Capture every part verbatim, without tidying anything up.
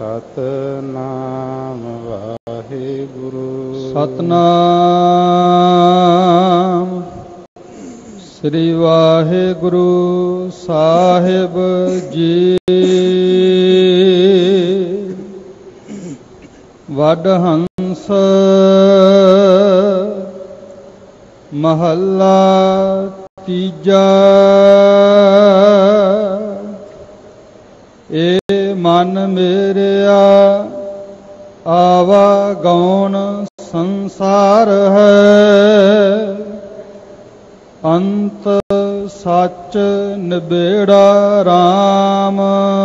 सतनाम वाहिगुरु। सतनाम श्री वाहिगुरु साहिब जी। वडहंस महला तीजा। ए मन मेरिया आवागौन संसार है। अंत सच निबेड़ा राम।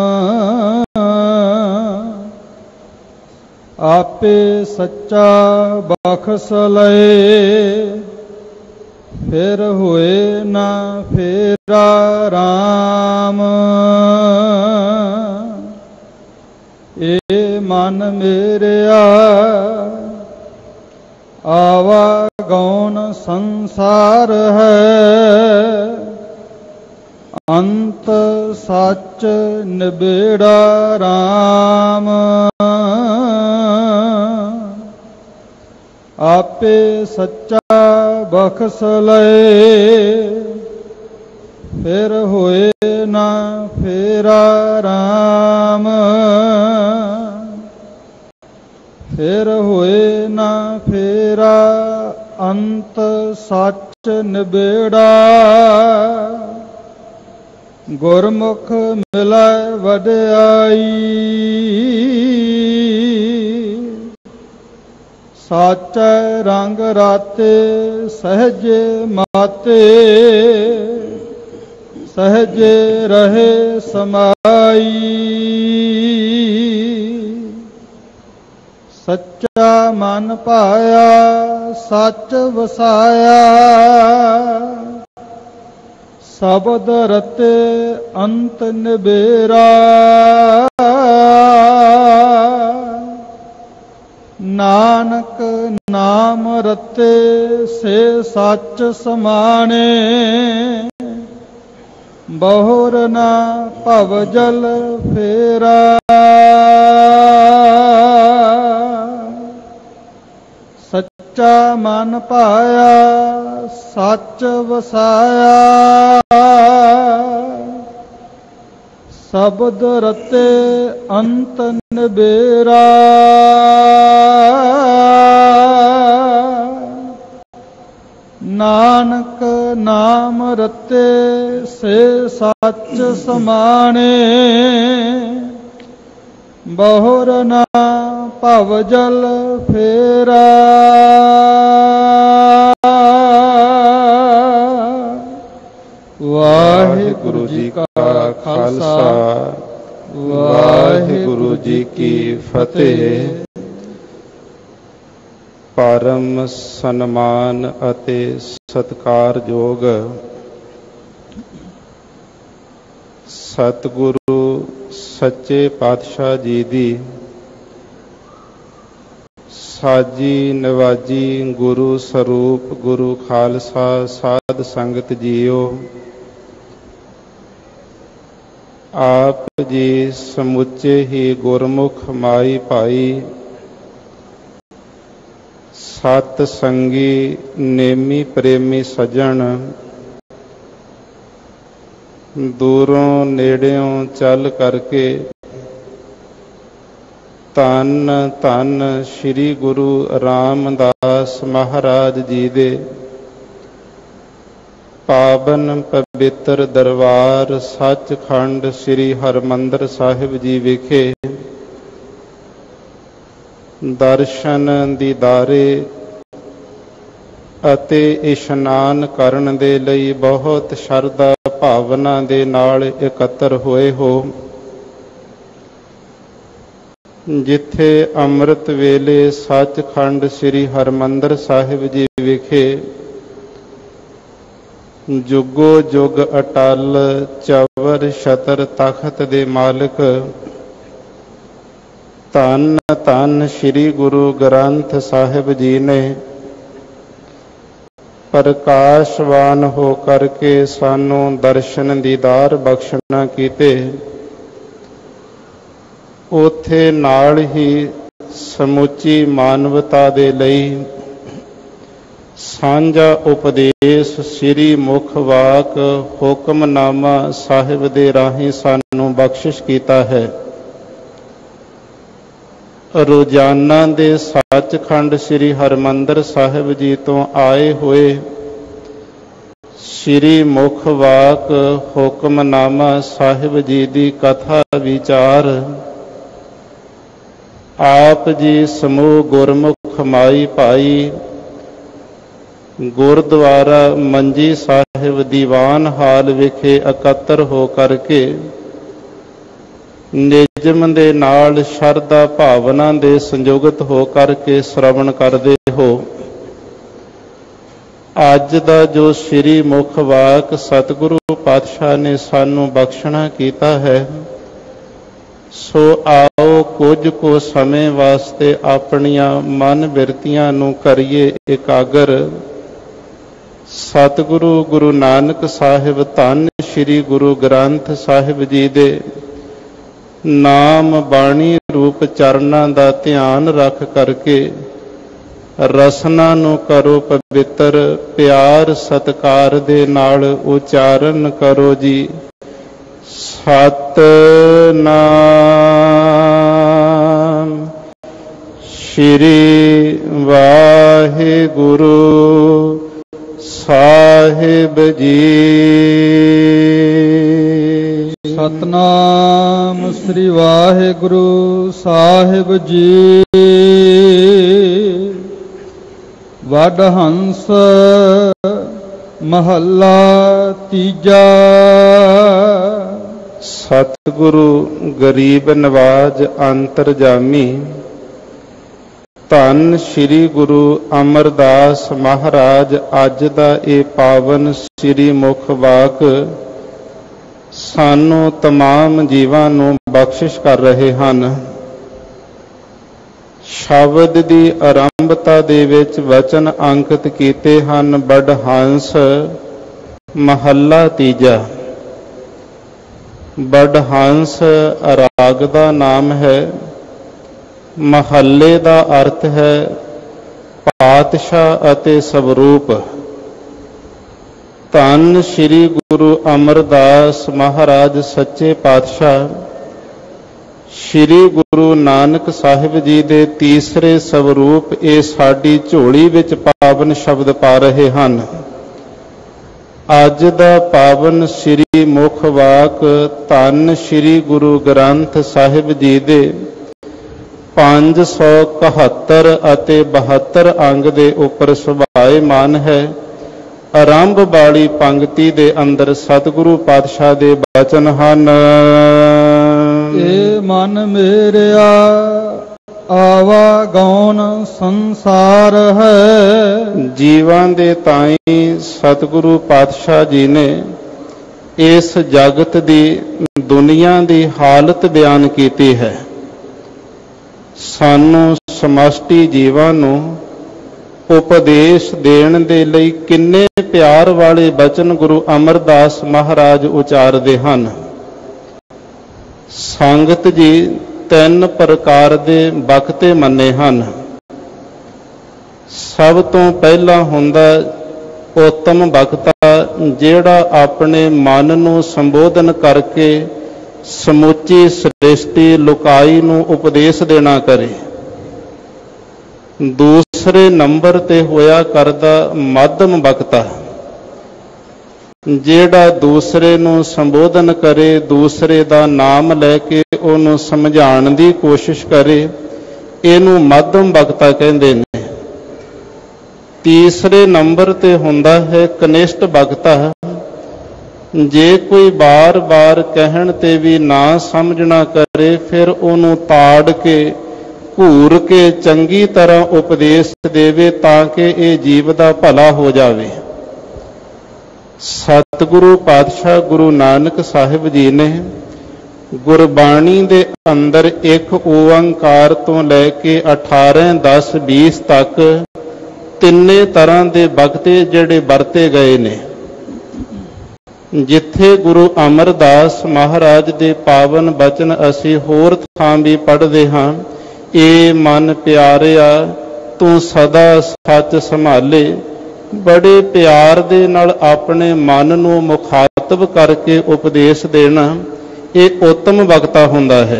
आपे सच्चा बख्श लए। फिर हुए ना फेरा राम। ए मन मेरिया आवागौन संसार है। अंत सच निबेड़ा राम। आपे सच्चा बख्श लए। फिर होए ना फेरा राम। फिर होए ना फेरा अंत सच निबेड़ा। गुरमुख मिलै वड्याई। साचै रंग राते सहजे माते। सहजे रहे समाई। सच्चा मन पाया सच वसाया। शब्द रते अंत निबेरा। नानक नाम रते से सच समाने। बहुर ना भवजल फेरा। सच्चा मन पाया सच वसाया। शब्द रते अंत निबेरा। नानक नाम रते से सच समाने। बहुर ना भवजल फेरा। वाहिगुरु जी का खालसा वाहिगुरु जी की फतेह। परम सन्मान अते सत्कारयोग सतगुरु सच्चे पातशाह जी दी साजी नवाजी गुरु स्वरूप गुरु खालसा साध संगत जीओ। आप जी समुचे ही गुरमुख माई भाई। सत संगी नेमी प्रेमी सजन। दूरों नेड़ियों चल करके धन धन श्री गुरु रामदास महाराज जी दे पावन पवित्र दरबार सचखंड श्री हरमंदर साहिब जी विखे दर्शन दीदारे ਅਤੇ ਇਸ਼ਨਾਨ ਕਰਨ ਦੇ ਲਈ ਬਹੁਤ ਸ਼ਰਧਾ ਭਾਵਨਾ ਦੇ ਨਾਲ ਇਕੱਤਰ ਹੋਏ ਹੋ। ਜਿੱਥੇ ਅੰਮ੍ਰਿਤ ਵੇਲੇ ਸੱਚਖੰਡ ਸ੍ਰੀ ਹਰਿਮੰਦਰ ਸਾਹਿਬ ਜੀ ਵਿਖੇ ਜੁਗੋ ਜੁਗ ਅਟਲ ਚਵਰ ਛਤਰ ਤਖਤ ਦੇ ਮਾਲਕ ਧੰਨ ਧੰਨ ਸ੍ਰੀ ਗੁਰੂ ਗ੍ਰੰਥ ਸਾਹਿਬ ਜੀ ਨੇ प्रकाशवान हो करके सानू दर्शन दीदार बख्शना कीते। ਉਥੇ ਨਾਲ ਹੀ ਸਮੁੱਚੀ ਮਾਨਵਤਾ ਦੇ ਲਈ ਸਾਂਝਾ ਉਪਦੇਸ਼ ਸ੍ਰੀ ਮੁਖ ਵਾਕ ਹੁਕਮਨਾਮਾ ਸਾਹਿਬ ਦੇ ਰਾਹੀਂ ਸਾਨੂੰ ਬਖਸ਼ਿਸ਼ ਕੀਤਾ ਹੈ। ਰੋਜ਼ਾਨਾ ਦੇ ਸੱਚਖੰਡ ਸ੍ਰੀ ਹਰਿਮੰਦਰ ਸਾਹਿਬ ਜੀ ਤੋਂ ਆਏ ਹੋਏ ਸ੍ਰੀ ਮੁਖ ਵਾਕ ਹੁਕਮਨਾਮਾ ਸਾਹਿਬ ਜੀ ਦੀ ਕਥਾ ਵਿਚਾਰ ਆਪ ਜੀ ਸਮੂਹ ਗੁਰਮੁਖ ਮਾਈ ਭਾਈ ਗੁਰਦੁਆਰਾ ਮੰਜੀ ਸਾਹਿਬ ਦੀਵਾਨ ਹਾਲ ਵਿਖੇ ਇਕੱਤਰ ਹੋ ਕਰਕੇ ਨਿਯਮ ਦੇ ਨਾਲ ਸ਼ਰਧਾ ਭਾਵਨਾ ਦੇ ਸੰਯੁਕਤ ਹੋ ਕਰਕੇ ਸ਼ਰਵਣ ਕਰਦੇ ਹੋ। ਅੱਜ ਦਾ ਜੋ ਸ੍ਰੀ ਮੁਖ ਵਾਕ ਸਤਿਗੁਰੂ ਪਾਤਸ਼ਾਹ ਨੇ ਸਾਨੂੰ ਬਖਸ਼ਣਾ ਕੀਤਾ ਹੈ, ਸੋ ਆਓ ਕੁਝ ਕੁ ਸਮੇਂ ਵਾਸਤੇ ਆਪਣੀਆਂ ਮਨ ਬਿਰਤੀਆਂ ਨੂੰ ਕਰੀਏ ਇਕਾਗਰ। ਸਤਿਗੁਰੂ ਗੁਰੂ ਨਾਨਕ ਸਾਹਿਬ ਧੰਨ ਸ੍ਰੀ ਗੁਰੂ ਗ੍ਰੰਥ ਸਾਹਿਬ ਜੀ ਦੇ ਨਾਮ ਬਾਣੀ ਰੂਪ ਚਰਨਾਂ ਦਾ ਧਿਆਨ ਰੱਖ ਕਰਕੇ ਰਸਨਾ ਨੂੰ ਕਰੋ ਪਵਿੱਤਰ, ਪਿਆਰ ਸਤਿਕਾਰ ਦੇ ਨਾਲ ਉਚਾਰਨ ਕਰੋ ਜੀ। ਸਤਿਨਾਮ ਸ੍ਰੀ ਵਾਹਿਗੁਰੂ ਸਾਹਿਬ ਜੀ। ਸਤਨਾਮ ਸ੍ਰੀ ਵਾਹਿਗੁਰੂ ਸਾਹਿਬ ਜੀ। ਵਡ ਹੰਸ ਮਹੱਲਾ ਤੀਜਾ। ਸਤਿਗੁਰੂ ਗਰੀਬ ਨਵਾਜ ਅੰਤਰਜਾਮੀ ਧੰਨ ਸ੍ਰੀ ਗੁਰੂ ਅਮਰਦਾਸ ਮਹਾਰਾਜ ਅੱਜ ਦਾ ਇਹ ਪਾਵਨ ਸ੍ਰੀ ਮੁਖ ਵਾਕ ਸਾਨੂੰ ਤਮਾਮ ਜੀਵਾਂ ਨੂੰ ਬਖਸ਼ਿਸ਼ ਕਰ ਰਹੇ ਹਨ। ਸ਼ਬਦ ਦੀ ਆਰੰਭਤਾ ਦੇ ਵਿੱਚ ਵਚਨ ਅੰਕਿਤ ਕੀਤੇ ਹਨ। ਬਡ ਹੰਸ ਮਹੱਲਾ ਤੀਜਾ। ਬਡ ਹੰਸ ਰਾਗ ਦਾ ਨਾਮ ਹੈ। ਮਹੱਲੇ ਦਾ ਅਰਥ ਹੈ ਪਾਤਸ਼ਾਹ ਅਤੇ ਸਵਰੂਪ। ਧੰਨ ਸ੍ਰੀ ਗੁਰੂ ਅਮਰਦਾਸ ਮਹਾਰਾਜ ਸੱਚੇ ਪਾਤਸ਼ਾਹ ਸ੍ਰੀ ਗੁਰੂ ਨਾਨਕ ਸਾਹਿਬ ਜੀ ਦੇ ਤੀਸਰੇ ਸਵਰੂਪ ਇਹ ਸਾਡੀ ਝੋਲੀ ਵਿੱਚ ਪਾਵਨ ਸ਼ਬਦ ਪਾ ਰਹੇ ਹਨ। ਅੱਜ ਦਾ ਪਾਵਨ ਸ੍ਰੀ ਮੁਖ ਵਾਕ ਧੰਨ ਸ੍ਰੀ ਗੁਰੂ ਗ੍ਰੰਥ ਸਾਹਿਬ ਜੀ ਦੇ ਪੰਜ ਸੌ ਇਕਹੱਤਰ ਅਤੇ ਬਹੱਤਰ ਅੰਗ ਦੇ ਉੱਪਰ ਸੁਭਾਏਮਾਨ ਹੈ। ਆਰੰਭ ਵਾਲੀ ਪੰਕਤੀ ਦੇ ਅੰਦਰ ਸਤਿਗੁਰੂ ਪਾਤਸ਼ਾਹ ਦੇ ਬਚਨ ਹਨ। ਏ ਮਨ ਮੇਰਿਆ ਆਵਾਗੌਨ ਸੰਸਾਰ ਹੈ। ਜੀਵਾਂ ਦੇ ਤਾਈਂ ਸਤਿਗੁਰੂ ਪਾਤਸ਼ਾਹ ਜੀ ਨੇ ਇਸ ਜਗਤ ਦੀ ਦੁਨੀਆ ਦੀ ਹਾਲਤ ਬਿਆਨ ਕੀਤੀ ਹੈ। ਸਾਨੂੰ ਸਮਸ਼ਟੀ ਜੀਵਾਂ ਨੂੰ ਉਪਦੇਸ਼ ਦੇਣ ਦੇ ਲਈ ਕਿੰਨੇ ਪਿਆਰ ਵਾਲੇ ਬਚਨ ਗੁਰੂ ਅਮਰਦਾਸ ਮਹਾਰਾਜ ਉਚਾਰਦੇ ਹਨ। ਸੰਗਤ ਜੀ ਤਿੰਨ ਪ੍ਰਕਾਰ ਦੇ ਬਖਤੇ ਮੰਨੇ ਹਨ। ਸਭ ਤੋਂ ਪਹਿਲਾਂ ਹੁੰਦਾ ਉੱਤਮ ਬਖਤਾ, ਜਿਹੜਾ ਆਪਣੇ ਮਨ ਨੂੰ ਸੰਬੋਧਨ ਕਰਕੇ ਸਮੁੱਚੀ ਸ੍ਰਿਸ਼ਟੀ ਲੁਕਾਈ ਨੂੰ ਉਪਦੇਸ਼ ਦੇਣਾ ਕਰੇ। ਦੂਸਰੇ ਨੰਬਰ ਤੇ ਹੋਇਆ ਕਰਦਾ ਮੱਧਮ ਬਖਤਾ, ਜਿਹੜਾ ਦੂਸਰੇ ਨੂੰ ਸੰਬੋਧਨ ਕਰੇ, ਦੂਸਰੇ ਦਾ ਨਾਮ ਲੈ ਕੇ ਉਹਨੂੰ ਸਮਝਾਉਣ ਦੀ ਕੋਸ਼ਿਸ਼ ਕਰੇ, ਇਹਨੂੰ ਮੱਧਮ ਬਖਤਾ ਕਹਿੰਦੇ ਨੇ। ਤੀਸਰੇ ਨੰਬਰ ਤੇ ਹੁੰਦਾ ਹੈ ਕਨਿਸ਼ਟ ਬਖਤਾ। ਜੇ ਕੋਈ ਬਾਰ-ਬਾਰ ਕਹਿਣ ਤੇ ਵੀ ਨਾ ਸਮਝਣਾ ਕਰੇ, ਫਿਰ ਉਹਨੂੰ ਤਾੜ ਕੇ ਘੂਰ ਕੇ ਚੰਗੀ ਤਰ੍ਹਾਂ ਉਪਦੇਸ਼ ਦੇਵੇ ਤਾਂ ਕਿ ਇਹ ਜੀਵ ਦਾ ਭਲਾ ਹੋ ਜਾਵੇ। ਸਤਿਗੁਰੂ ਪਾਤਸ਼ਾਹ ਗੁਰੂ ਨਾਨਕ ਸਾਹਿਬ ਜੀ ਨੇ ਗੁਰਬਾਣੀ ਦੇ ਅੰਦਰ ਇੱਕ ਓੰਕਾਰ ਤੋਂ ਲੈ ਕੇ ਅਠਾਰਾਂ ਦਸ ਵੀਹ ਤੱਕ ਤਿੰਨੇ ਤਰ੍ਹਾਂ ਦੇ ਬਖਤੇ ਜਿਹੜੇ ਵਰਤੇ ਗਏ ਨੇ। ਜਿੱਥੇ ਗੁਰੂ ਅਮਰਦਾਸ ਮਹਾਰਾਜ ਦੇ ਪਾਵਨ ਬਚਨ ਅਸੀਂ ਹੋਰ ਥਾਂ ਵੀ ਪੜ੍ਹਦੇ ਹਾਂ, ਏ ਮਨ ਪਿਆਰਿਆ ਤੂੰ ਸਦਾ ਸੱਚ ਸੰਭਾਲੇ। ਬੜੇ ਪਿਆਰ ਦੇ ਨਾਲ ਆਪਣੇ ਮਨ ਨੂੰ ਮੁਖਾਤਬ ਕਰਕੇ ਉਪਦੇਸ਼ ਦੇਣਾ ਇਹ ਉੱਤਮ ਵਕਤਾ ਹੁੰਦਾ ਹੈ।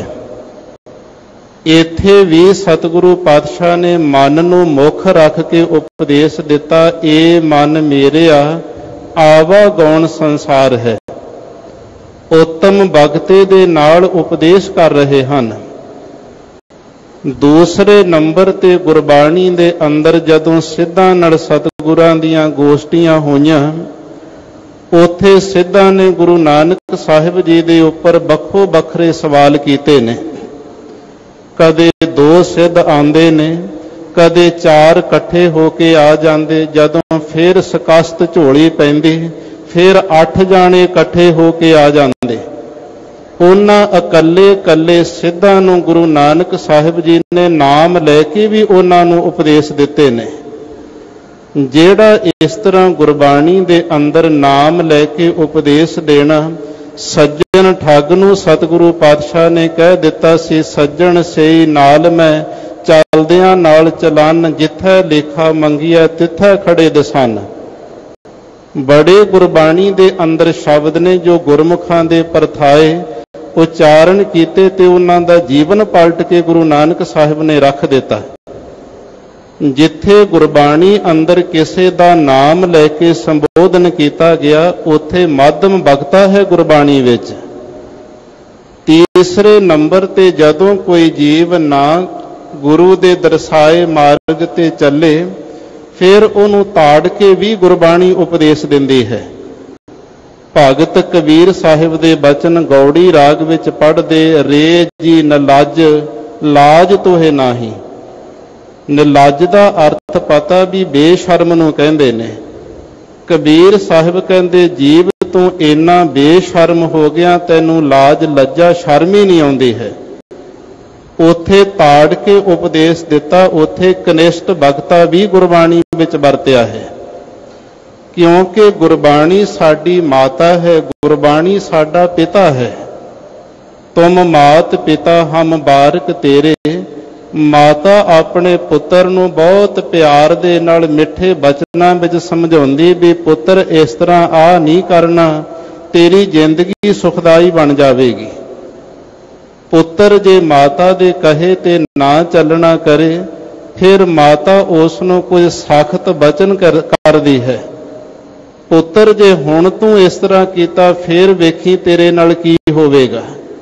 ਇੱਥੇ ਵੀ ਸਤਿਗੁਰੂ ਪਾਤਸ਼ਾਹ ਨੇ ਮਨ ਨੂੰ ਮੁੱਖ ਰੱਖ ਕੇ ਉਪਦੇਸ਼ ਦਿੱਤਾ, ਏ ਮਨ ਮੇਰਿਆ ਆਵਾਗੌਣ ਸੰਸਾਰ ਹੈ। ਉੱਤਮ ਭਗਤੇ ਦੇ ਨਾਲ ਉਪਦੇਸ਼ ਕਰ ਰਹੇ ਹਨ। ਦੂਸਰੇ ਨੰਬਰ ਤੇ ਗੁਰਬਾਣੀ ਦੇ ਅੰਦਰ ਜਦੋਂ ਸਿੱਧਾਂ ਨਾਲ ਸਤਿਗੁਰਾਂ ਦੀਆਂ ਗੋਸ਼ਟੀਆਂ ਹੋਈਆਂ, ਉੱਥੇ ਸਿੱਧਾਂ ਨੇ ਗੁਰੂ ਨਾਨਕ ਸਾਹਿਬ ਜੀ ਦੇ ਉੱਪਰ ਵੱਖੋ ਵੱਖਰੇ ਸਵਾਲ ਕੀਤੇ ਨੇ। ਕਦੇ ਦੋ ਸਿੱਧ ਆਉਂਦੇ ਨੇ, ਕਦੇ ਚਾਰ ਇਕੱਠੇ ਹੋ ਕੇ ਆ ਜਾਂਦੇ। ਜਦੋਂ ਫਿਰ ਸਕਸਤ ਝੋਲੀ ਪੈਂਦੀ, ਫਿਰ ਅੱਠ ਜਾਣੇ ਇਕੱਠੇ ਹੋ ਕੇ ਆ ਜਾਂਦੇ। ਉਹਨਾਂ ਇਕੱਲੇ ਇਕੱਲੇ ਸਿੱਧਾਂ ਨੂੰ ਗੁਰੂ ਨਾਨਕ ਸਾਹਿਬ ਜੀ ਨੇ ਨਾਮ ਲੈ ਕੇ ਵੀ ਉਹਨਾਂ ਨੂੰ ਉਪਦੇਸ਼ ਦਿੱਤੇ ਨੇ। ਜਿਹੜਾ ਇਸ ਤਰ੍ਹਾਂ ਗੁਰਬਾਣੀ ਦੇ ਅੰਦਰ ਨਾਮ ਲੈ ਕੇ ਉਪਦੇਸ਼ ਦੇਣਾ, ਸੱਜਣ ਠੱਗ ਨੂੰ ਸਤਿਗੁਰੂ ਪਾਤਸ਼ਾਹ ਨੇ ਕਹਿ ਦਿੱਤਾ ਸੀ, ਸੱਜਣ ਸਈ ਨਾਲ ਮੈਂ ਚਲਦਿਆਂ ਨਾਲ ਚਲਨ, ਜਿੱਥੈ ਲੇਖਾ ਮੰਗੀਐ ਤਿੱਥੈ ਖੜੇ ਦਸਨ। ਬੜੇ ਗੁਰਬਾਣੀ ਦੇ ਅੰਦਰ ਸ਼ਬਦ ਨੇ ਜੋ ਗੁਰਮੁਖਾਂ ਦੇ ਪਰਥਾਏ ਉਚਾਰਨ ਕੀਤੇ ਤੇ ਉਹਨਾਂ ਦਾ ਜੀਵਨ ਪਲਟ ਕੇ ਗੁਰੂ ਨਾਨਕ ਸਾਹਿਬ ਨੇ ਰੱਖ ਦਿੱਤਾ। ਜਿੱਥੇ ਗੁਰਬਾਣੀ ਅੰਦਰ ਕਿਸੇ ਦਾ ਨਾਮ ਲੈ ਕੇ ਸੰਬੋਧਨ ਕੀਤਾ ਗਿਆ, ਉੱਥੇ ਮਾਧਮ ਬਖਤਾ ਹੈ ਗੁਰਬਾਣੀ ਵਿੱਚ। ਤੀਸਰੇ ਨੰਬਰ ਤੇ ਜਦੋਂ ਕੋਈ ਜੀਵ ਨਾ ਗੁਰੂ ਦੇ ਦਰਸਾਏ ਮਾਰਗ ਤੇ ਚੱਲੇ, ਫਿਰ ਉਹਨੂੰ ਤਾੜ ਕੇ ਵੀ ਗੁਰਬਾਣੀ ਉਪਦੇਸ਼ ਦਿੰਦੀ ਹੈ। ਭਗਤ ਕਬੀਰ ਸਾਹਿਬ ਦੇ ਬਚਨ ਗੌੜੀ ਰਾਗ ਵਿੱਚ ਪੜ੍ਹਦੇ, ਰੇ ਜੀ ਨਲਾਜ ਲਾਜ ਤੋਹੇ ਨਾਹੀ। ਨਿਲੱਜ ਦਾ ਅਰਥ ਪਤਾ ਵੀ ਬੇਸ਼ਰਮ ਨੂੰ ਕਹਿੰਦੇ ਨੇ। ਕਬੀਰ ਸਾਹਿਬ ਕਹਿੰਦੇ, ਜੀਵ ਤੂੰ ਇੰਨਾ ਬੇਸ਼ਰਮ ਹੋ ਗਿਆ, ਤੈਨੂੰ ਲਾਜ ਲੱਜਾ ਸ਼ਰਮ ਹੀ ਨਹੀਂ ਆਉਂਦੀ ਹੈ। ਉੱਥੇ ਤਾੜ ਕੇ ਉਪਦੇਸ਼ ਦਿੱਤਾ। ਉੱਥੇ ਕਨਿਸ਼ਟ ਭਗਤਾ ਵੀ ਗੁਰਬਾਣੀ ਵਿੱਚ ਵਰਤਿਆ ਹੈ, ਕਿਉਂਕਿ ਗੁਰਬਾਣੀ ਸਾਡੀ ਮਾਤਾ ਹੈ, ਗੁਰਬਾਣੀ ਸਾਡਾ ਪਿਤਾ ਹੈ। ਤੁਮ ਮਾਤ ਪਿਤਾ ਹਮ ਬਾਰਕ ਤੇਰੇ। ਮਾਤਾ ਆਪਣੇ ਪੁੱਤਰ ਨੂੰ ਬਹੁਤ ਪਿਆਰ ਦੇ ਨਾਲ ਮਿੱਠੇ ਬਚਨਾਂ ਵਿੱਚ ਸਮਝਾਉਂਦੀ ਵੀ ਪੁੱਤਰ ਇਸ ਤਰ੍ਹਾਂ ਆ ਨਹੀਂ ਕਰਨਾ, ਤੇਰੀ ਜ਼ਿੰਦਗੀ ਸੁਖਦਾਈ ਬਣ ਜਾਵੇਗੀ। ਪੁੱਤਰ ਜੇ ਮਾਤਾ ਦੇ ਕਹੇ ਤੇ ਨਾ ਚੱਲਣਾ ਕਰੇ, ਫਿਰ ਮਾਤਾ ਉਸ ਨੂੰ ਕੁਝ ਸਖਤ ਬਚਨ ਕਰਦੀ ਹੈ। ਪੁੱਤਰ ਜੇ ਹੁਣ ਤੂੰ ਇਸ ਤਰ੍ਹਾਂ ਕੀਤਾ, ਫਿਰ ਵੇਖੀ ਤੇਰੇ ਨਾਲ ਕੀ ਹੋਵੇਗਾ।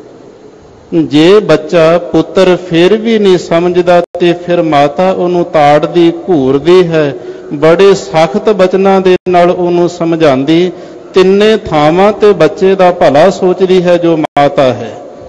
ਜੇ ਬੱਚਾ ਪੁੱਤਰ ਫਿਰ ਵੀ ਨਹੀਂ ਸਮਝਦਾ ਤੇ ਫਿਰ ਮਾਤਾ ਉਹਨੂੰ ਤਾੜਦੀ ਘੂਰਦੀ ਹੈ, ਬੜੇ ਸਖਤ ਬਚਨਾਂ ਦੇ ਨਾਲ ਉਹਨੂੰ ਸਮਝਾਉਂਦੀ। ਤਿੰਨੇ ਥਾਵਾਂ ਤੇ ਬੱਚੇ ਦਾ ਭਲਾ ਸੋਚਦੀ ਹੈ ਜੋ ਮਾਤਾ ਹੈ।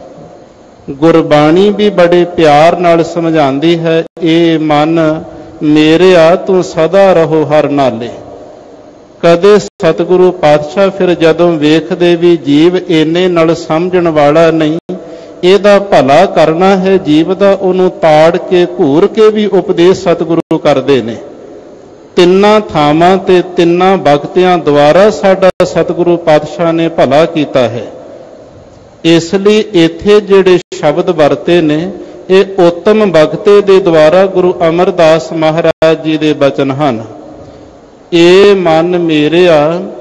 ਗੁਰਬਾਣੀ ਵੀ ਬੜੇ ਪਿਆਰ ਨਾਲ ਸਮਝਾਉਂਦੀ ਹੈ, ਇਹ ਮਨ ਮੇਰਿਆ ਤੂੰ ਸਦਾ ਰਹੋ ਹਰ ਨਾਲੇ। ਕਦੇ ਸਤਿਗੁਰੂ ਪਾਤਸ਼ਾਹ ਫਿਰ ਜਦੋਂ ਵੇਖਦੇ ਵੀ ਜੀਵ ਇੰਨੇ ਨਾਲ ਸਮਝਣ ਵਾਲਾ ਨਹੀਂ, ਇਹਦਾ ਭਲਾ ਕਰਨਾ ਹੈ ਜੀਵ ਦਾ, ਉਹਨੂੰ ਤਾੜ ਕੇ ਘੂਰ ਕੇ ਵੀ ਉਪਦੇਸ਼ ਸਤਿਗੁਰੂ ਕਰਦੇ ਨੇ। ਤਿੰਨਾਂ ਥਾਵਾਂ ਤੇ ਤਿੰਨਾਂ ਭਗਤਿਆਂ ਦੁਆਰਾ ਸਾਡਾ ਸਤਿਗੁਰੂ ਪਾਤਸ਼ਾਹ ਨੇ ਭਲਾ ਕੀਤਾ ਹੈ। ਇਸ ਲਈ ਇੱਥੇ ਜਿਹੜੇ ਸ਼ਬਦ ਵਰਤੇ ਨੇ, ਇਹ ਉੱਤਮ ਭਗਤੇ ਦੇ ਦੁਆਰਾ ਗੁਰੂ ਅਮਰਦਾਸ ਮਹਾਰਾਜ ਜੀ ਦੇ ਬਚਨ ਹਨ। ਏ ਮਨ ਮੇਰਿਆ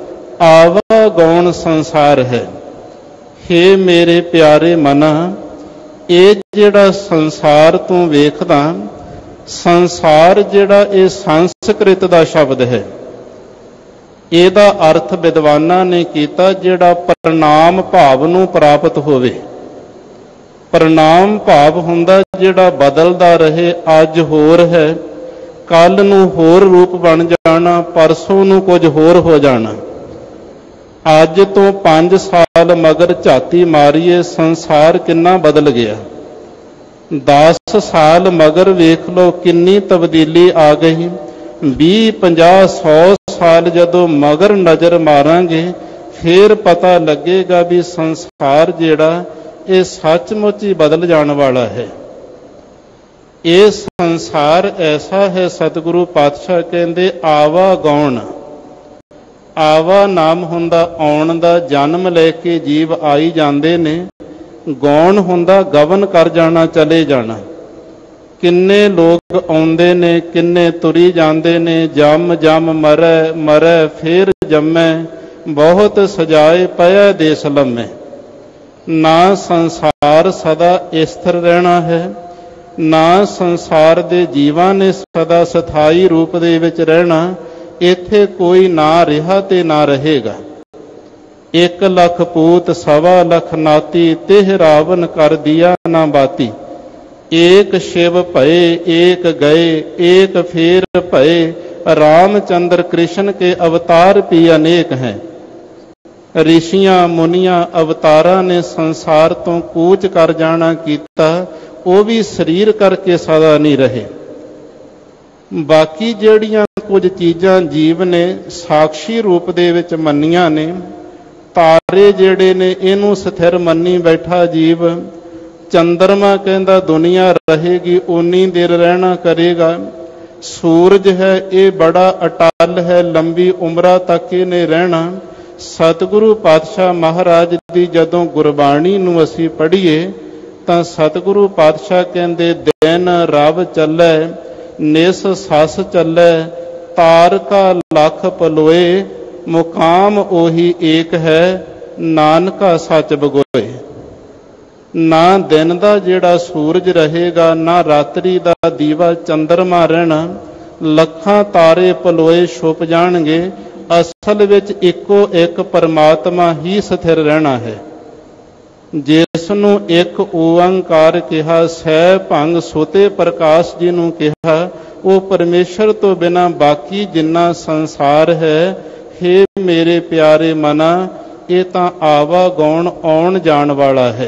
ਆਵਾਗੌਣ ਸੰਸਾਰ ਹੈ। ਹੇ ਮੇਰੇ ਪਿਆਰੇ ਮਨਾ, ਇਹ ਜਿਹੜਾ ਸੰਸਾਰ ਤੂੰ ਵੇਖਦਾ, ਸੰਸਾਰ ਜਿਹੜਾ ਇਹ ਸੰਸਕ੍ਰਿਤ ਦਾ ਸ਼ਬਦ ਹੈ। ਇਹਦਾ ਅਰਥ ਵਿਦਵਾਨਾਂ ਨੇ ਕੀਤਾ ਜਿਹੜਾ ਪ੍ਰਣਾਮ ਭਾਵ ਨੂੰ ਪ੍ਰਾਪਤ ਹੋਵੇ। ਪ੍ਰਣਾਮ ਭਾਵ ਹੁੰਦਾ ਜਿਹੜਾ ਬਦਲਦਾ ਰਹੇ, ਅੱਜ ਹੋਰ ਹੈ, ਕੱਲ ਨੂੰ ਹੋਰ ਰੂਪ ਬਣ ਜਾਣਾ, ਪਰਸੋਂ ਨੂੰ ਕੁਝ ਹੋਰ ਹੋ ਜਾਣਾ। ਅੱਜ ਤੋਂ ਪੰਜ ਸਾਲ ਮਗਰ ਝਾਤੀ ਮਾਰੀਏ, ਸੰਸਾਰ ਕਿੰਨਾ ਬਦਲ ਗਿਆ। ਦਸ ਸਾਲ ਮਗਰ ਵੇਖ ਲਓ ਕਿੰਨੀ ਤਬਦੀਲੀ ਆ ਗਈ। ਵੀਹ ਪੰਜਾਹ ਸੌ ਸਾਲ ਜਦੋਂ ਮਗਰ ਨਜ਼ਰ ਮਾਰਾਂਗੇ, ਫਿਰ ਪਤਾ ਲੱਗੇਗਾ ਵੀ ਸੰਸਾਰ ਜਿਹੜਾ ਇਹ ਸੱਚਮੁੱਚ ਹੀ ਬਦਲ ਜਾਣ ਵਾਲਾ ਹੈ। ਇਹ ਸੰਸਾਰ ਐਸਾ ਹੈ, ਸਤਿਗੁਰੂ ਪਾਤਸ਼ਾਹ ਕਹਿੰਦੇ ਆਵਾਗੌਣ। ਆਵਾ ਨਾਮ ਹੁੰਦਾ ਆਉਣ ਦਾ, ਜਨਮ ਲੈ ਕੇ ਜੀਵ ਆਈ ਜਾਂਦੇ ਨੇ। ਗੌਣ ਹੁੰਦਾ ਗਵਨ ਕਰ ਜਾਣਾ, ਚਲੇ ਜਾਣਾ। ਕਿੰਨੇ ਲੋਕ ਆਉਂਦੇ ਨੇ, ਕਿੰਨੇ ਤੁਰੀ ਜਾਂਦੇ ਨੇ। ਜੰਮ ਜੰਮ ਮਰੈ, ਮਰੈ ਫੇਰ ਜੰਮੈ, ਬਹੁਤ ਸਜਾਏ ਪਿਆ ਦੇਸ ਲੰਮੇ। ਨਾ ਸੰਸਾਰ ਸਦਾ ਸਥਿਰ ਰਹਿਣਾ ਹੈ, ਨਾ ਸੰਸਾਰ ਦੇ ਜੀਵਾਂ ਨੇ ਸਦਾ ਸਥਾਈ ਰੂਪ ਦੇ ਵਿੱਚ ਰਹਿਣਾ। ਇੱਥੇ ਕੋਈ ਨਾ ਰਿਹਾ ਤੇ ਨਾ ਰਹੇਗਾ। ਇੱਕ ਲੱਖ ਪੂਤ ਸਵਾ ਲੱਖ ਨਾਤੀ, ਤਿਹ ਰਾਵਨ ਕਰ ਦਿਆ ਨਾ ਬਾਤੀ। ਏਕ शिव ਭਏ ਏਕ ਗਏ, ਏਕ ਫੇਰ ਭਏ। ਰਾਮਚੰਦਰ ਕ੍ਰਿਸ਼ਨ ਕੇ ਅਵਤਾਰ ਵੀ ਅਨੇਕ ਹੈ। ਰਿਸ਼ੀਆਂ ਮੁਨੀਆਂ ਅਵਤਾਰਾਂ ਨੇ ਸੰਸਾਰ ਤੋਂ ਕੂਚ ਕਰ ਜਾਣਾ ਕੀਤਾ, ਉਹ ਵੀ ਸਰੀਰ ਕਰਕੇ ਸਦਾ ਨਹੀਂ ਰਹੇ। ਬਾਕੀ ਜਿਹੜੀਆਂ ਕੁਝ ਚੀਜ਼ਾਂ ਜੀਵ ਨੇ ਸਾਖਸ਼ੀ ਰੂਪ ਦੇ ਵਿੱਚ ਮੰਨੀਆਂ ਨੇ। ਤਾਰੇ ਜਿਹੜੇ ਨੇ ਇਹਨੂੰ ਸਥਿਰ ਮੰਨੀ ਬੈਠਾ ਜੀਵ। ਚੰਦਰਮਾ ਕਹਿੰਦਾ ਦੁਨੀਆ ਰਹੇਗੀ, ਓਨੀ ਦੇਰ ਰਹਿਣਾ ਕਰੇਗਾ। ਸੂਰਜ ਹੈ ਇਹ ਬੜਾ ਅਟਲ ਹੈ, ਲੰਬੀ ਉਮਰਾਂ ਤੱਕ ਇਹਨੇ ਰਹਿਣਾ। ਸਤਿਗੁਰੂ ਪਾਤਸ਼ਾਹ ਮਹਾਰਾਜ ਦੀ ਜਦੋਂ ਗੁਰਬਾਣੀ ਨੂੰ ਅਸੀਂ ਪੜ੍ਹੀਏ ਤਾਂ ਸਤਿਗੁਰੂ ਪਾਤਸ਼ਾਹ ਕਹਿੰਦੇ ਦਿਨ ਰਵ ਚੱਲੈ, ਨਿਸ ਸੱਸ ਚੱਲੈ, ਤਾਰਕਾ ਲੱਖ ਪਲੋਏ। ਮੁਕਾਮ ਉਹੀ ਏਕ ਹੈ, ਨਾਨਕਾ ਸੱਚ ਬਗੋਏ। ਨਾ ਦਿਨ ਦਾ ਜਿਹੜਾ ਸੂਰਜ ਰਹੇਗਾ, ਨਾ ਰਾਤਰੀ ਦਾ ਦੀਵਾ ਚੰਦਰਮਾ ਰਹਿਣਾ। ਲੱਖਾਂ ਤਾਰੇ ਪਲੋਏ ਛੁਪ ਜਾਣਗੇ। ਅਸਲ ਵਿੱਚ ਇੱਕੋ ਇੱਕ ਪਰਮਾਤਮਾ ਹੀ ਸਥਿਰ ਰਹਿਣਾ ਹੈ। ਜਿਸ ਨੂੰ ਇੱਕ ਓੰਕਾਰ ਕਿਹਾ, ਸਹਿ ਭੰਗ ਸੋਤੇ ਪ੍ਰਕਾਸ਼ ਜੀ ਨੂੰ ਕਿਹਾ, ਉਹ ਪਰਮੇਸ਼ਰ ਤੋਂ ਬਿਨਾਂ ਬਾਕੀ ਜਿੰਨਾ ਸੰਸਾਰ ਹੈ। ਹੇ ਮੇਰੇ ਪਿਆਰੇ ਮਨਾ, ਇਹ ਤਾਂ ਆਵਾ ਗੌਣ ਆਉਣ ਜਾਣ ਵਾਲਾ ਹੈ।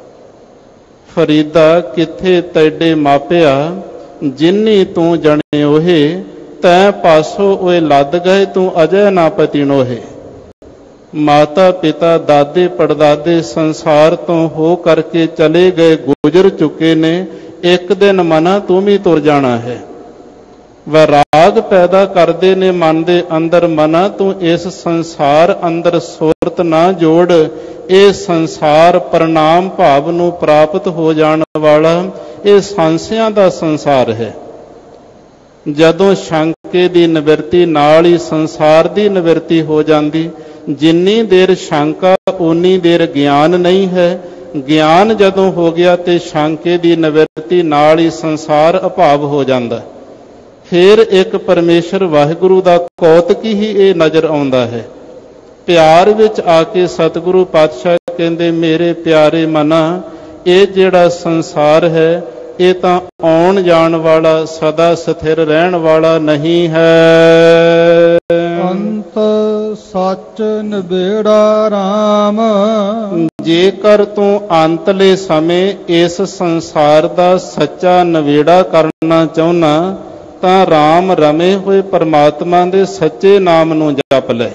ਫਰੀਦਾ ਕਿੱਥੇ ਤੈਡੇ ਮਾਪਿਆ, ਜਿੰਨੀ ਤੂੰ ਜਣੇ ਉਹੇ। ਤੈ ਪਾਸੋਂ ਓਏ ਲੱਦ ਗਏ, ਤੂੰ ਅਜੈ ਨਾ ਪਤੀਣੋਹੇ। ਮਾਤਾ ਪਿਤਾ ਦਾਦੇ ਪੜਦਾਦੇ ਸੰਸਾਰ ਤੋਂ ਹੋ ਕਰਕੇ ਚਲੇ ਗਏ, ਗੁਜ਼ਰ ਚੁੱਕੇ ਨੇ। ਇੱਕ ਦਿਨ ਮਨਾ ਤੂੰ ਵੀ ਤੁਰ ਜਾਣਾ ਹੈ। ਵੈਰਾਗ ਪੈਦਾ ਕਰਦੇ ਨੇ ਮਨ ਦੇ ਅੰਦਰ। ਮਨਾ ਤੂੰ ਇਸ ਸੰਸਾਰ ਅੰਦਰ ਸੁਰਤ ਨਾ ਜੋੜ। ਇਹ ਸੰਸਾਰ ਪ੍ਰਣਾਮ ਭਾਵ ਨੂੰ ਪ੍ਰਾਪਤ ਹੋ ਜਾਣ ਵਾਲਾ, ਇਹ ਸੰਸਿਆਂ ਦਾ ਸੰਸਾਰ ਹੈ। ਜਦੋਂ ਸ਼ੰਕੇ ਦੀ ਨਿਵਰਤੀ ਨਾਲ ਹੀ ਸੰਸਾਰ ਦੀ ਨਿਵਰਤੀ ਹੋ ਜਾਂਦੀ। ਜਿੰਨੀ ਦੇਰ ਸ਼ੰਕਾ ਉਨੀ ਦੇਰ ਗਿਆਨ ਨਹੀਂ ਹੈ। ਗਿਆਨ ਜਦੋਂ ਹੋ ਗਿਆ ਤੇ ਸ਼ੰਕੇ ਦੀ ਨਿਵਰਤੀ ਨਾਲ ਹੀ ਸੰਸਾਰ ਅਭਾਵ ਹੋ ਜਾਂਦਾ। ਫਿਰ ਇੱਕ ਪਰਮੇਸ਼ਰ ਵਾਹਿਗੁਰੂ ਦਾ ਕੌਤਕ ਹੀ ਇਹ ਨਜ਼ਰ ਆਉਂਦਾ ਹੈ। ਪਿਆਰ ਵਿੱਚ ਆ ਕੇ ਸਤਿਗੁਰੂ ਪਾਤਸ਼ਾਹ ਕਹਿੰਦੇ ਮੇਰੇ ਪਿਆਰੇ ਮਨਾ, ਇਹ ਜਿਹੜਾ ਸੰਸਾਰ ਹੈ ਇਹ ਤਾਂ ਆਉਣ ਜਾਣ ਵਾਲਾ, ਸਦਾ ਸਥਿਰ ਰਹਿਣ ਵਾਲਾ ਨਹੀਂ ਹੈ। ਅੰਤ ਸੱਚ ਨਿਬੇੜਾ ਰਾਮ। ਜੇਕਰ ਤੂੰ ਅੰਤਲੇ ਸਮੇਂ ਇਸ ਸੰਸਾਰ ਦਾ ਸੱਚਾ ਨਿਬੇੜਾ ਕਰਨਾ ਚਾਹੁੰਦਾ ਤਾਂ ਰਾਮ ਰਮੇ ਹੋਏ ਪਰਮਾਤਮਾ ਦੇ ਸੱਚੇ ਨਾਮ ਨੂੰ ਜਪ ਲੈ।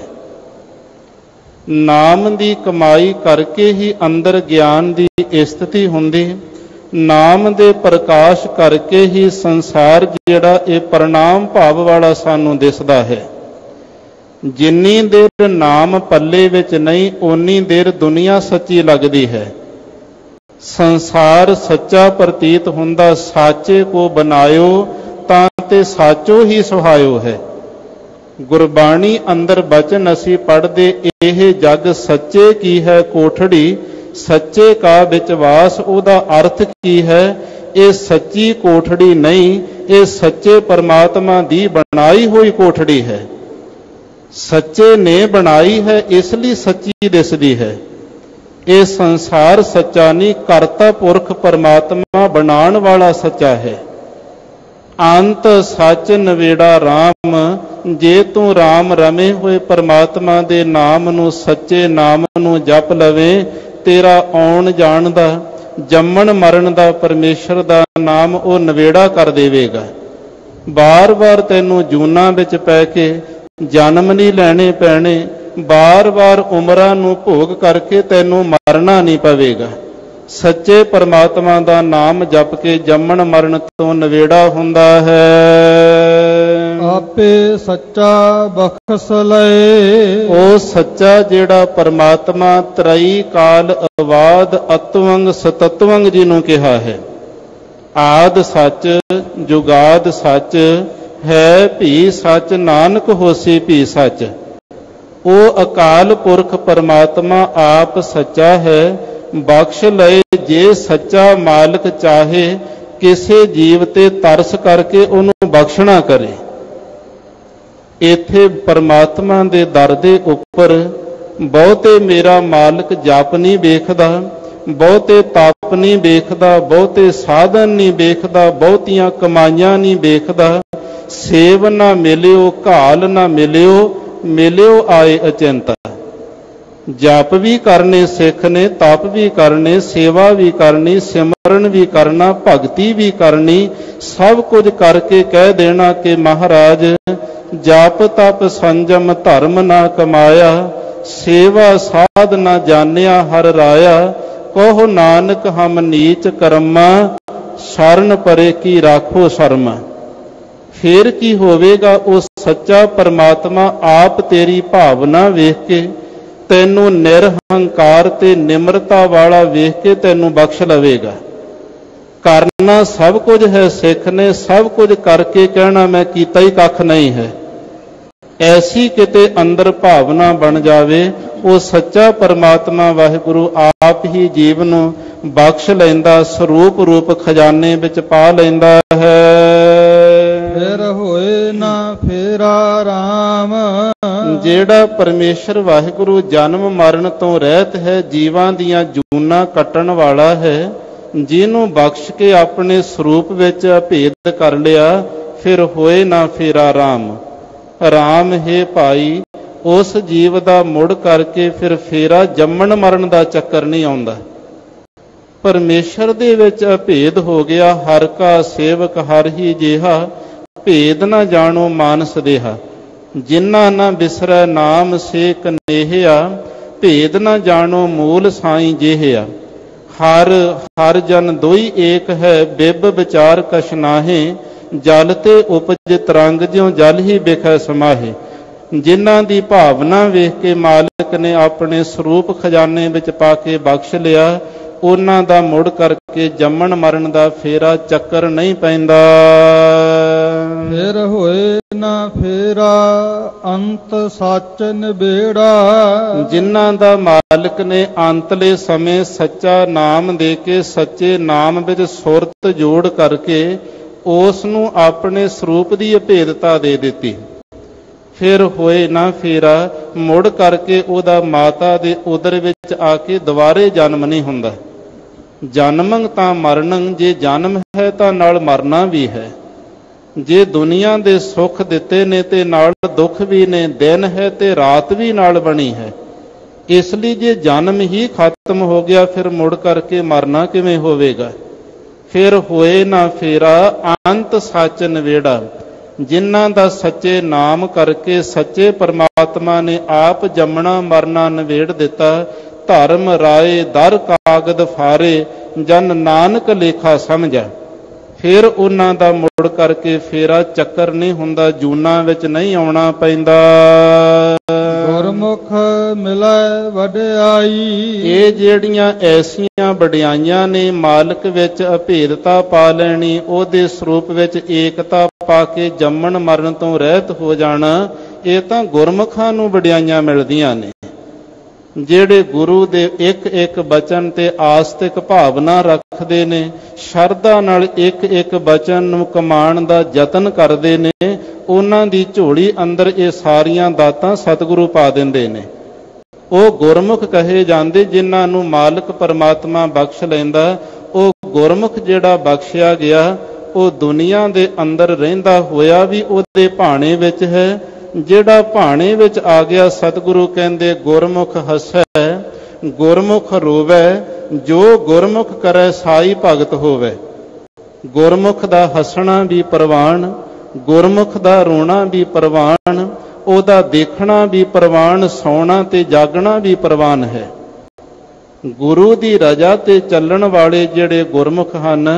ਨਾਮ ਦੀ ਕਮਾਈ ਕਰਕੇ ਹੀ ਅੰਦਰ ਗਿਆਨ ਦੀ ਸਥਿਤੀ ਹੁੰਦੀ। ਨਾਮ ਦੇ ਪ੍ਰਕਾਸ਼ ਕਰਕੇ ਹੀ ਸੰਸਾਰ ਜਿਹੜਾ ਇਹ ਪ੍ਰਣਾਮ ਭਾਵ ਵਾਲਾ ਸਾਨੂੰ ਦਿਸਦਾ ਹੈ। ਜਿੰਨੀ ਦੇਰ ਨਾਮ ਪੱਲੇ ਵਿੱਚ ਨਹੀਂ, ਓਨੀ ਦੇਰ ਦੁਨੀਆ ਸੱਚੀ ਲੱਗਦੀ ਹੈ। ਸੰਸਾਰ ਸੱਚਾ ਪ੍ਰਤੀਤ ਹੁੰਦਾ। ਸਾਚੇ ਕੋ ਬਨਾਇਓ ਤਾਂ ਤੇ ਸਾਚੋ ਹੀ ਸੁਹਾਇਓ ਹੈ। ਗੁਰਬਾਣੀ ਅੰਦਰ ਬਚਨ ਅਸੀਂ ਪੜ੍ਹਦੇ, ਇਹ ਜਗ ਸੱਚੇ ਕੀ ਹੈ ਕੋਠੜੀ। ਸੱਚੇ ਕਾ ਵਿੱਚ ਵਾਸ, ਉਹਦਾ ਅਰਥ ਕੀ ਹੈ? ਇਹ ਸੱਚੀ ਕੋਠੜੀ ਨਹੀਂ, ਇਹ ਸੱਚੇ ਪਰਮਾਤਮਾ ਦੀ ਬਣਾਈ ਹੋਈ ਕੋਠੜੀ ਹੈ। ਸੱਚੇ ਨੇ ਬਣਾਈ ਹੈ, ਇਸ ਲਈ ਸੱਚੀ ਦਿਸਦੀ ਹੈ। ਇਹ ਸੰਸਾਰ ਸੱਚਾ ਨਹੀਂ, ਕਰਤਾ ਪੁਰਖ ਪਰਮਾਤਮਾ ਬਣਾਉਣ ਵਾਲਾ ਸੱਚਾ ਹੈ। ਅੰਤ ਸੱਚ ਨਵੇੜਾ ਰਾਮ। ਜੇ ਤੂੰ ਰਾਮ ਰਮੇ ਹੋਏ ਪਰਮਾਤਮਾ ਦੇ ਨਾਮ ਨੂੰ, ਸੱਚੇ ਨਾਮ ਨੂੰ ਜਪ ਲਵੇਂ, ਤੇਰਾ ਆਉਣ ਜਾਣ ਦਾ, ਜੰਮਣ ਮਰਨ ਦਾ ਪਰਮੇਸ਼ਰ ਦਾ ਨਾਮ ਉਹ ਨਵੇੜਾ ਕਰ ਦੇਵੇਗਾ। ਬਾਰ-ਬਾਰ ਤੈਨੂੰ ਜੂਨਾਂ ਵਿੱਚ ਪੈ ਕੇ ਜਨਮ ਨਹੀਂ ਲੈਣੇ ਪੈਣੇ। ਬਾਰ-ਬਾਰ ਉਮਰਾਂ ਨੂੰ ਭੋਗ ਕਰਕੇ ਤੈਨੂੰ ਮਰਨਾ ਨਹੀਂ ਪਵੇਗਾ। ਸੱਚੇ ਪਰਮਾਤਮਾ ਦਾ ਨਾਮ ਜਪ ਕੇ ਜੰਮਣ ਮਰਨ ਤੋਂ ਨਵੇੜਾ ਹੁੰਦਾ ਹੈ। ਆਪੇ ਸੱਚਾ ਬਖਸ਼ ਲਏ। ਉਹ ਸੱਚਾ ਜਿਹੜਾ ਪਰਮਾਤਮਾ ਤ੍ਰਈ ਕਾਲ ਅਵਾਦ ਅਤਵੰਗ ਸਤਤਵੰਗ ਜਿਹਨੂੰ ਕਿਹਾ ਹੈ, ਆਦ ਸੱਚ ਜੁਗਾਦ ਸੱਚ ਹੈ ਭੀ ਸੱਚ ਨਾਨਕ ਹੋਸੀ ਭੀ ਸੱਚ। ਉਹ ਅਕਾਲ ਪੁਰਖ ਪਰਮਾਤਮਾ ਆਪ ਸੱਚਾ ਹੈ, ਬਖਸ਼ ਲਏ ਜੇ ਸੱਚਾ ਮਾਲਕ ਚਾਹੇ ਕਿਸੇ ਜੀਵ ਤੇ ਤਰਸ ਕਰਕੇ ਉਹਨੂੰ ਬਖਸ਼ਣਾ ਕਰੇ। ਇੱਥੇ ਪਰਮਾਤਮਾ ਦੇ ਦਰ ਦੇ ਉੱਪਰ ਬਹੁਤੇ ਮੇਰਾ ਮਾਲਕ ਜਪ ਨਹੀਂ ਵੇਖਦਾ, ਬਹੁਤੇ ਤਪ ਨਹੀਂ ਵੇਖਦਾ, ਬਹੁਤੇ ਸਾਧਨ ਨਹੀਂ ਵੇਖਦਾ, ਬਹੁਤੀਆਂ ਕਮਾਈਆਂ ਨਹੀਂ ਵੇਖਦਾ। ਸੇਵ ਨਾ ਮਿਲਿਓ ਘਾਲ ਨਾ ਮਿਲਿਓ, ਮਿਲਿਓ ਆਏ ਅਚਿੰਤਾ। ਜਪ ਵੀ ਕਰਨੇ ਸਿੱਖ ਨੇ, ਤਪ ਵੀ ਕਰਨੇ, ਸੇਵਾ ਵੀ ਕਰਨੀ, ਸਿਮਰਨ ਵੀ ਕਰਨਾ, ਭਗਤੀ ਵੀ ਕਰਨੀ। ਸਭ ਕੁਝ ਕਰਕੇ ਕਹਿ ਦੇਣਾ ਕਿ ਮਹਾਰਾਜ ਜਪ ਤਪ ਸੰਜਮ ਧਰਮ ਨਾ ਕਮਾਇਆ, ਸੇਵਾ ਸਾਧ ਨਾ ਜਾਣਿਆ ਹਰ ਰਾਇਆ। ਕਹੋ ਨਾਨਕ ਹਮ ਨੀਚ ਕਰਮਾ, ਸ਼ਰਨ ਪਰੇ ਕੀ ਰਾਖੋ ਸ਼ਰਮਾ। ਫੇਰ ਕੀ ਹੋਵੇਗਾ? ਉਹ ਸੱਚਾ ਪਰਮਾਤਮਾ ਆਪ ਤੇਰੀ ਭਾਵਨਾ ਵੇਖ ਕੇ, ਤੈਨੂੰ ਨਿਰਹੰਕਾਰ ਤੇ ਨਿਮਰਤਾ ਵਾਲਾ ਵੇਖ ਕੇ ਤੈਨੂੰ ਬਖਸ਼ ਲਵੇਗਾ। ਕਰਨਾ ਸਭ ਕੁਝ ਹੈ ਸਿੱਖ ਨੇ, ਸਭ ਕੁਝ ਕਰਕੇ ਕਹਿਣਾ ਮੈਂ ਕੀਤਾ ਹੀ ਕੱਖ ਨਹੀਂ ਹੈ। ਐਸੀ ਕਿਤੇ ਅੰਦਰ ਭਾਵਨਾ ਬਣ ਜਾਵੇ, ਉਹ ਸੱਚਾ ਪਰਮਾਤਮਾ ਵਾਹਿਗੁਰੂ ਆਪ ਹੀ ਜੀਵ ਨੂੰ ਬਖਸ਼ ਲੈਂਦਾ, ਸਰੂਪ ਰੂਪ ਖਜ਼ਾਨੇ ਵਿੱਚ ਪਾ ਲੈਂਦਾ ਹੈ। ਫਿਰ ਹੋਏ ਨਾ ਫੇਰਾ ਰਾਮ। ਜਿਹੜਾ ਪਰਮੇਸ਼ਰ ਵਾਹਿਗੁਰੂ ਜਨਮ ਮਰਨ ਤੋਂ ਰਹਿਤ ਹੈ, ਜੀਵਾਂ ਦੀਆਂ ਜੂਨਾਂ ਕੱਟਣ ਵਾਲਾ ਹੈ, ਜਿਹਨੂੰ ਬਖਸ਼ ਕੇ ਆਪਣੇ ਸਰੂਪ ਵਿੱਚ ਭੇਦ ਕਰ ਲਿਆ, ਫਿਰ ਹੋਏ ਨਾ ਫੇਰਾ ਰਾਮ। ਰਾਮ ਹੈ ਭਾਈ, ਉਸ ਜੀਵ ਦਾ ਮੁੜ ਕਰਕੇ ਫਿਰ ਫੇਰਾ ਜੰਮਣ ਮਰਨ ਦਾ ਚੱਕਰ ਨਹੀਂ ਆਉਂਦਾ। ਪਰਮੇਸ਼ਰ ਦੇ ਵਿੱਚ ਅਭੇਦ ਹੋ ਗਿਆ, ਹਰ ਕਾ ਸੇਵਕ ਹਰ ਹੀ ਜਿਹਾ, ਭੇਦ ਨਾ ਜਾਣੋ ਮਾਨਸ ਦੇਹਾ। ਜਿਨ੍ਹਾਂ ਨਾ ਬਿਸਰੈ ਨਾਮ ਸੇ ਕਨੇਹਿਆ, ਭੇਦ ਨਾ ਜਾਣੋ ਮੂਲ ਸਾਈਂ ਜਿਹਿਆ। ਹਰ ਹਰ ਜਨ ਦੋਈ ਏਕ ਹੈ, ਬਿਬ ਵਿਚਾਰ ਕਛ ਨਾਹੇ, ਜਲ ਤੇ ਉਪਜ ਤਰੰਗ ਜਿਉ ਜਲ ਹੀ ਬਿਖੈ ਸਮਾਹੇ। ਜਿਨ੍ਹਾਂ ਦੀ ਭਾਵਨਾ ਵੇਖ ਕੇ ਮਾਲਕ ਨੇ ਆਪਣੇ ਸਰੂਪ ਖਜ਼ਾਨੇ ਵਿੱਚ ਪਾ ਕੇ ਬਖਸ਼ ਲਿਆ, ਉਹਨਾਂ ਦਾ ਮੁੜ ਕਰਕੇ ਜੰਮਣ ਮਰਨ ਦਾ ਫੇਰਾ ਚੱਕਰ ਨਹੀਂ ਪੈਂਦਾ। ਫਿਰ ਹੋਏ ਨਾ ਫੇਰਾ ਅੰਤ ਸੱਚ ਨਿਬੇੜਾ। ਜਿਨ੍ਹਾਂ ਦਾ ਮਾਲਕ ਨੇ ਅੰਤਲੇ ਸਮੇਂ ਸੱਚਾ ਨਾਮ ਦੇ ਕੇ ਸੱਚੇ ਨਾਮ ਵਿੱਚ ਸੁਰਤ ਜੋੜ ਕਰਕੇ ਉਸ ਨੂੰ ਆਪਣੇ ਸਰੂਪ ਦੀ ਅਭੇਦਤਾ ਦੇ ਦਿੱਤੀ, ਫਿਰ ਹੋਏ ਨਾ ਫੇਰਾ, ਮੁੜ ਕਰਕੇ ਉਹਦਾ ਮਾਤਾ ਦੇ ਉਦਰ ਵਿੱਚ ਆ ਕੇ ਦੁਬਾਰੇ ਜਨਮ ਨਹੀਂ ਹੁੰਦਾ। ਜਨਮੰ ਤਾਂ ਮਰਨੰ, ਜੇ ਜਨਮ ਹੈ ਤਾਂ ਨਾਲ ਮਰਨਾ ਵੀ ਹੈ। ਜੇ ਦੁਨੀਆ ਦੇ ਸੁੱਖ ਦਿੱਤੇ ਨੇ ਤੇ ਨਾਲ ਦੁੱਖ ਵੀ ਨੇ, ਦਿਨ ਹੈ ਤੇ ਰਾਤ ਵੀ ਨਾਲ ਬਣੀ ਹੈ। ਇਸ ਲਈ ਜੇ ਜਨਮ ਹੀ ਖਤਮ ਹੋ ਗਿਆ, ਫਿਰ ਮੁੜ ਕਰਕੇ ਮਰਨਾ ਕਿਵੇਂ ਹੋਵੇਗਾ? ਫਿਰ ਹੋਏ ਨਾ ਫੇਰਾ ਅੰਤ ਸੱਚ ਨਿਬੇੜਾ। ਜਿਨ੍ਹਾਂ ਦਾ ਸੱਚੇ ਨਾਮ ਕਰਕੇ ਸੱਚੇ ਪਰਮਾਤਮਾ ਨੇ ਆਪ ਜੰਮਣਾ ਮਰਨਾ ਨਿਬੇੜ ਦਿੱਤਾ, ਧਰਮ ਰਾਏ ਦਰ ਕਾਗਦ ਫਾਰੇ, ਜਨ ਨਾਨਕ ਲੇਖਾ ਸਮਝਾ। ਫਿਰ ਉਹਨਾਂ ਦਾ ਮੁੜ ਕਰਕੇ ਫੇਰਾ ਚੱਕਰ ਨਹੀਂ ਹੁੰਦਾ, ਜੂਨਾਂ ਵਿੱਚ ਨਹੀਂ ਆਉਣਾ ਪੈਂਦਾ। ਗੁਰਮੁਖ ਮਿਲੈ ਵਡਿਆਈ। ਇਹ ਜਿਹੜੀਆਂ ਐਸੀਆਂ ਵਡਿਆਈਆਂ ਨੇ, ਮਾਲਕ ਵਿੱਚ ਅਭੇਦਤਾ ਪਾ ਲੈਣੀ, ਉਹਦੇ ਸਰੂਪ ਵਿੱਚ ਏਕਤਾ ਪਾ ਕੇ ਜੰਮਣ ਮਰਨ ਤੋਂ ਰਹਿਤ ਹੋ ਜਾਣਾ, ਇਹ ਤਾਂ ਗੁਰਮੁਖਾਂ ਨੂੰ ਵਡਿਆਈਆਂ ਮਿਲਦੀਆਂ ਨੇ। ਜਿਹੜੇ ਗੁਰੂ ਦੇ ਇੱਕ ਇੱਕ ਬਚਨ ਤੇ ਆਸਤਿਕ ਭਾਵਨਾ ਰੱਖਦੇ ਨੇ, ਸ਼ਰਧਾ ਨਾਲ ਇੱਕ ਇੱਕ ਬਚਨ ਨੂੰ ਕਮਾਉਣ ਦਾ ਯਤਨ ਕਰਦੇ ਨੇ, ਉਹਨਾਂ ਦੀ ਝੋਲੀ ਅੰਦਰ ਇਹ ਸਾਰੀਆਂ ਦਾਤਾਂ ਸਤਿਗੁਰੂ ਪਾ ਦਿੰਦੇ ਨੇ। ਉਹ ਗੁਰਮੁਖ ਕਹੇ ਜਾਂਦੇ, ਜਿਨ੍ਹਾਂ ਨੂੰ ਮਾਲਕ ਪਰਮਾਤਮਾ ਬਖਸ਼ ਲੈਂਦਾ। ਉਹ ਗੁਰਮੁਖ ਜਿਹੜਾ ਬਖਸ਼ਿਆ ਗਿਆ, ਉਹ ਦੁਨੀਆ ਦੇ ਅੰਦਰ ਰਹਿੰਦਾ ਹੋਇਆ ਵੀ ਉਹਦੇ ਭਾਣੇ ਵਿੱਚ ਹੈ। ਜਿਹੜਾ ਭਾਣੇ ਵਿੱਚ ਆ ਗਿਆ, ਸਤਿਗੁਰੂ ਕਹਿੰਦੇ ਗੁਰਮੁਖ ਹਸੈ ਗੁਰਮੁਖ ਰੋਵੈ, ਜੋ ਗੁਰਮੁਖ ਕਰੈ ਸਾਈ ਭਗਤ ਹੋਵੈ। ਗੁਰਮੁਖ ਦਾ ਹੱਸਣਾ ਵੀ ਪ੍ਰਵਾਨ, ਗੁਰਮੁਖ ਦਾ ਰੋਣਾ ਵੀ ਪ੍ਰਵਾਨ, ਉਹਦਾ ਦੇਖਣਾ ਵੀ ਪ੍ਰਵਾਨ, ਸੌਣਾ ਤੇ ਜਾਗਣਾ ਵੀ ਪ੍ਰਵਾਨ ਹੈ। ਗੁਰੂ ਦੀ ਰਜ਼ਾ ਤੇ ਚੱਲਣ ਵਾਲੇ ਜਿਹੜੇ ਗੁਰਮੁਖ ਹਨ,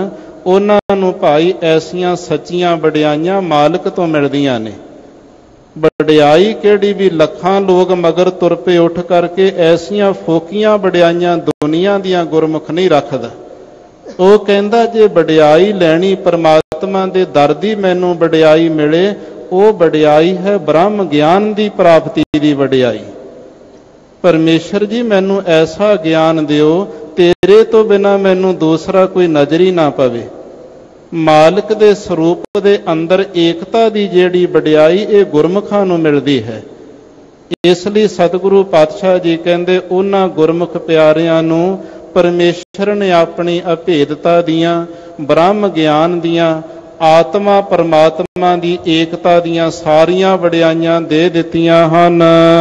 ਉਹਨਾਂ ਨੂੰ ਭਾਈ ਐਸੀਆਂ ਸੱਚੀਆਂ ਵਡਿਆਈਆਂ ਮਾਲਕ ਤੋਂ ਮਿਲਦੀਆਂ ਨੇ। ਵਡਿਆਈ ਕਿਹੜੀ ਵੀ ਲੱਖਾਂ ਲੋਕ ਮਗਰ ਤੁਰ ਪਏ ਉੱਠ ਕਰਕੇ, ਐਸੀਆਂ ਫੋਕੀਆਂ ਵਡਿਆਈਆਂ ਦੁਨੀਆ ਦੀਆਂ ਗੁਰਮੁਖ ਨਹੀਂ ਰੱਖਦਾ। ਉਹ ਕਹਿੰਦਾ ਜੇ ਵਡਿਆਈ ਲੈਣੀ ਪਰਮਾਤਮਾ ਦੇ ਦਰ ਦੀ ਮੈਨੂੰ ਵਡਿਆਈ ਮਿਲੇ, ਉਹ ਵਡਿਆਈ ਹੈ ਬ੍ਰਹਮ ਗਿਆਨ ਦੀ ਪ੍ਰਾਪਤੀ ਦੀ ਵਡਿਆਈ। ਪਰਮੇਸ਼ਰ ਜੀ ਮੈਨੂੰ ਐਸਾ ਗਿਆਨ ਦਿਓ, ਤੇਰੇ ਤੋਂ ਬਿਨਾਂ ਮੈਨੂੰ ਦੂਸਰਾ ਕੋਈ ਨਜ਼ਰ ਹੀ ਨਾ ਪਵੇ। ਮਾਲਕ ਦੇ ਸਰੂਪ ਦੇ ਅੰਦਰ ਏਕਤਾ ਦੀ ਜਿਹੜੀ ਵਡਿਆਈ, ਇਹ ਗੁਰਮੁਖਾਂ ਨੂੰ ਮਿਲਦੀ ਹੈ। ਇਸ ਲਈ ਸਤਿਗੁਰੂ ਪਾਤਸ਼ਾਹ ਜੀ ਕਹਿੰਦੇ ਉਹਨਾਂ ਗੁਰਮੁਖ ਪਿਆਰਿਆਂ ਨੂੰ ਪਰਮੇਸ਼ਰ ਨੇ ਆਪਣੀ ਅਭੇਦਤਾ ਦੀਆਂ, ਬ੍ਰਹਮ ਗਿਆਨ ਦੀਆਂ, ਆਤਮਾ ਪਰਮਾਤਮਾ ਦੀ ਏਕਤਾ ਦੀਆਂ ਸਾਰੀਆਂ ਵਡਿਆਈਆਂ ਦੇ ਦਿੱਤੀਆਂ ਹਨ।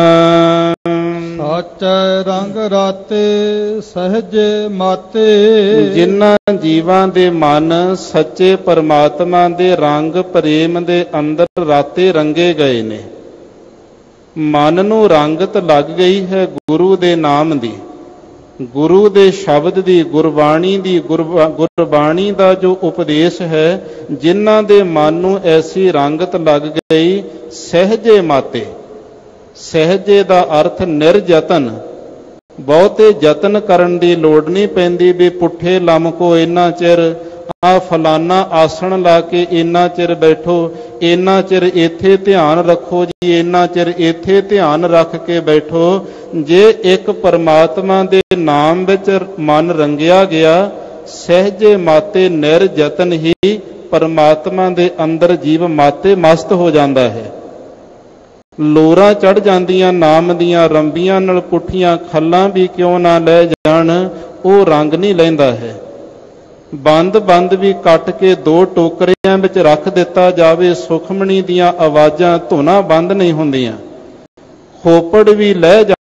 ਸਾਚੈ ਰੰਗ ਰਾਤੇ ਸਹਜੇ ਮਾਤੇ, ਜਿਨ੍ਹਾਂ ਜੀਵਾਂ ਦੇ ਮਨ ਸੱਚੇ ਪਰਮਾਤਮਾ ਦੇ ਰੰਗ ਪ੍ਰੇਮ ਦੇ ਅੰਦਰ ਰਾਤੇ ਰੰਗੇ ਗਏ ਨੇ। ਮਨ ਨੂੰ ਰੰਗਤ ਲੱਗ ਗਈ ਹੈ ਗੁਰੂ ਦੇ ਨਾਮ ਦੀ, ਗੁਰੂ ਦੇ ਸ਼ਬਦ ਦੀ, ਗੁਰਬਾਣੀ ਦੀ। ਗੁਰਬਾਣੀ ਦਾ ਜੋ ਉਪਦੇਸ਼ ਹੈ, ਜਿਨ੍ਹਾਂ ਦੇ ਮਨ ਨੂੰ ਐਸੀ ਰੰਗਤ ਲੱਗ ਗਈ, ਸਹਿਜੇ ਮਾਤੇ। ਸਹਿਜੇ ਦਾ ਅਰਥ ਨਿਰਯਤਨ, ਬਹੁਤੇ ਯਤਨ ਕਰਨ ਦੀ ਲੋੜ ਨਹੀਂ ਪੈਂਦੀ ਵੀ ਪੁੱਠੇ ਲਮਕੋ ਇੰਨਾ ਚਿਰ, ਆ ਫਲਾਨਾ ਆਸਣ ਲਾ ਕੇ ਇੰਨਾ ਚਿਰ ਬੈਠੋ, ਇੰਨਾ ਚਿਰ ਇੱਥੇ ਧਿਆਨ ਰੱਖੋ ਜੀ, ਇੰਨਾ ਚਿਰ ਇੱਥੇ ਧਿਆਨ ਰੱਖ ਕੇ ਬੈਠੋ। ਜੇ ਇੱਕ ਪਰਮਾਤਮਾ ਦੇ ਨਾਮ ਵਿੱਚ ਮਨ ਰੰਗਿਆ ਗਿਆ, ਸਹਿਜੇ ਮਾਤੇ ਨਿਰਯਤਨ ਹੀ ਪਰਮਾਤਮਾ ਦੇ ਅੰਦਰ ਜੀਵ ਮਾਤੇ ਮਸਤ ਹੋ ਜਾਂਦਾ ਹੈ। ਲੋਰਾਂ ਚੜ ਜਾਂਦੀਆਂ ਨਾਮ ਦੀਆਂ, ਰੰਬੀਆਂ ਨਾਲ ਪੁੱਠੀਆਂ ਖੱਲਾਂ ਵੀ ਕਿਉਂ ਨਾ ਲੈ ਜਾਣ, ਉਹ ਰੰਗ ਨਹੀਂ ਲੈਂਦਾ ਹੈ। ਬੰਦ ਬੰਦ ਵੀ ਕੱਟ ਕੇ ਦੋ ਟੋਕਰਿਆਂ ਵਿੱਚ ਰੱਖ ਦਿੱਤਾ ਜਾਵੇ, ਸੁਖਮਣੀ ਦੀਆਂ ਆਵਾਜ਼ਾਂ ਧੁਨਾਂ ਬੰਦ ਨਹੀਂ ਹੁੰਦੀਆਂ। ਖੋਪੜ ਵੀ ਲੈ